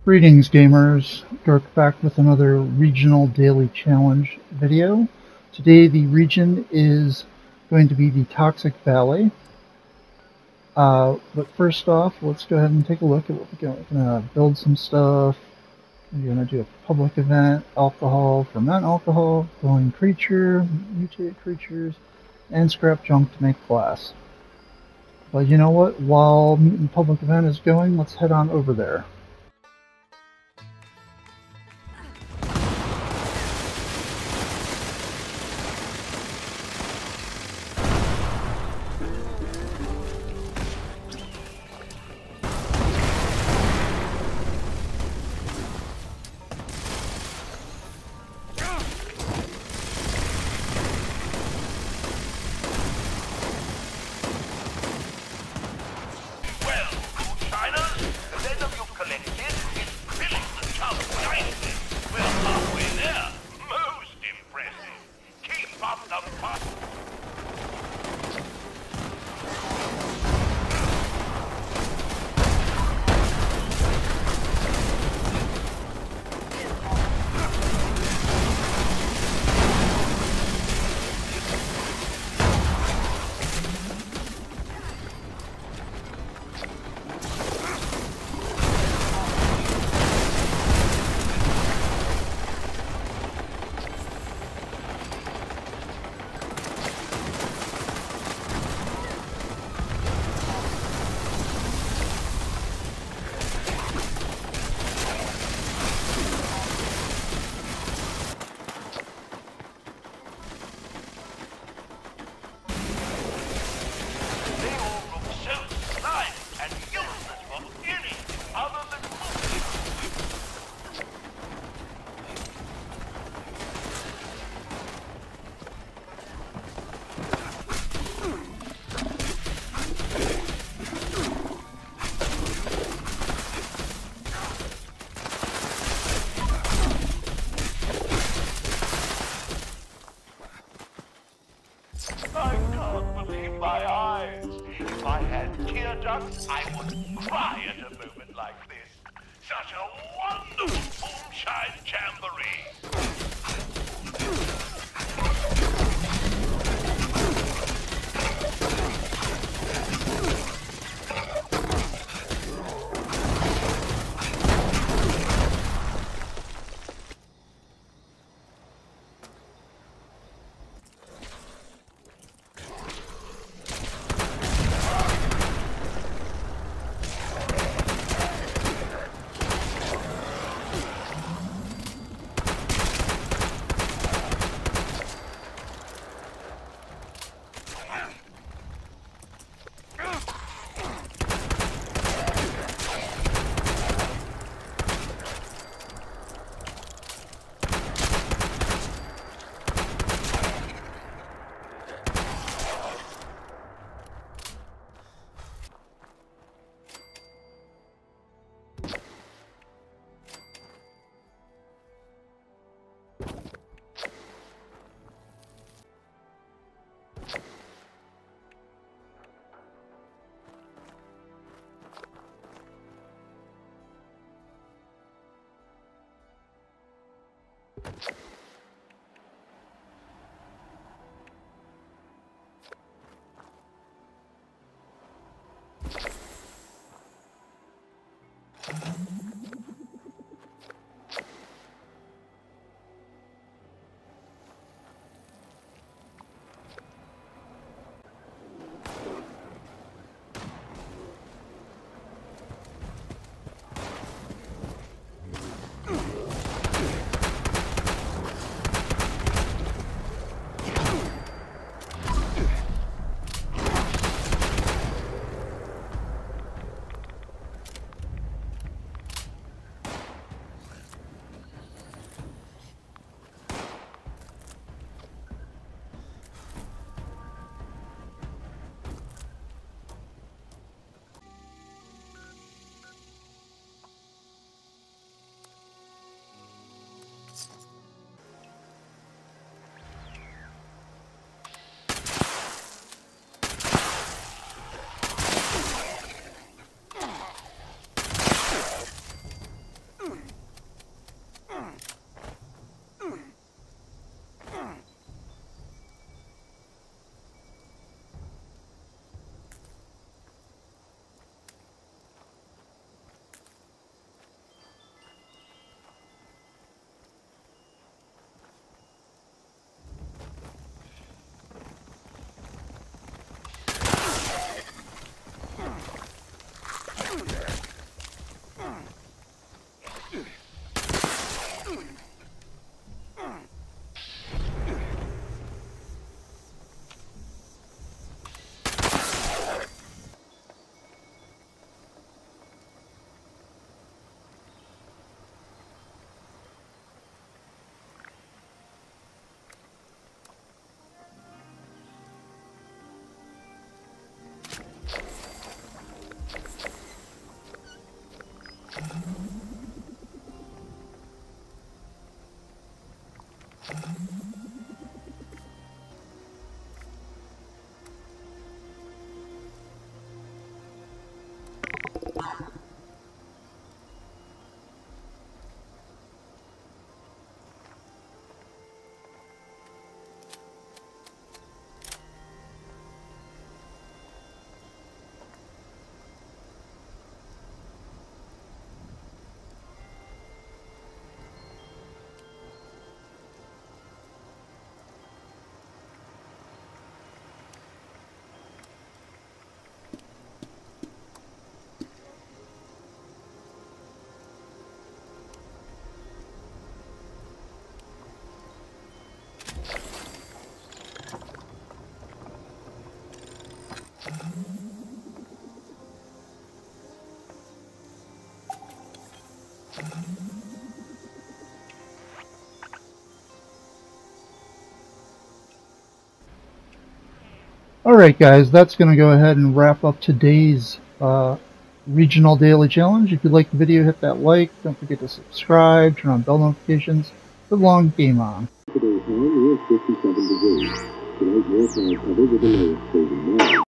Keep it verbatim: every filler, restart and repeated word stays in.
Greetings gamers, Dirk back with another regional daily challenge video. Today the region is going to be the Toxic Valley. Uh, but first off, let's go ahead and take a look at what we're going to uh, build some stuff. We're going to do a public event, alcohol, ferment alcohol, glowing creature, mutated creatures, and scrap junk to make glass. But you know what, while mutant public event is going, let's head on over there. I can't believe my eyes. If I had tear ducts, I would cry at a moment like this. Such a wonderful Moonshine Jamboree. Alright guys, that's going to go ahead and wrap up today's uh, regional daily challenge. If you liked the video, hit that like. Don't forget to subscribe, turn on bell notifications. The long game on. Today's high near fifty-seven degrees. Tonight, more clouds covered with a low of thirty-nine.